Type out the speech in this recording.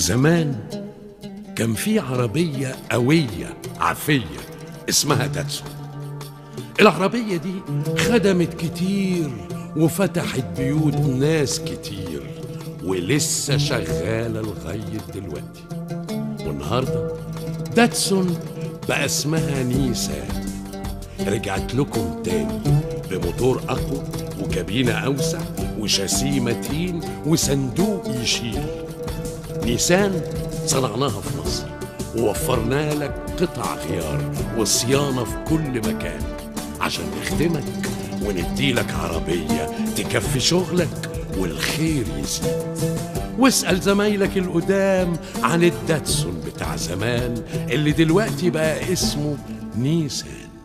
زمان كان في عربية قوية عافية اسمها داتسون. العربية دي خدمت كتير وفتحت بيوت ناس كتير ولسه شغالة لغاية دلوقتي. والنهاردة داتسون بقى اسمها نيسان. رجعت لكم تاني بموتور أقوى وكابينة أوسع وشاسيه متين وصندوق يشيل. نيسان صنعناها في مصر ووفرنا لك قطع غيار وصيانة في كل مكان عشان نخدمك ونديلك عربية تكفي شغلك والخير يزيد. واسأل زمايلك القدام عن الداتسون بتاع زمان اللي دلوقتي بقى اسمه نيسان.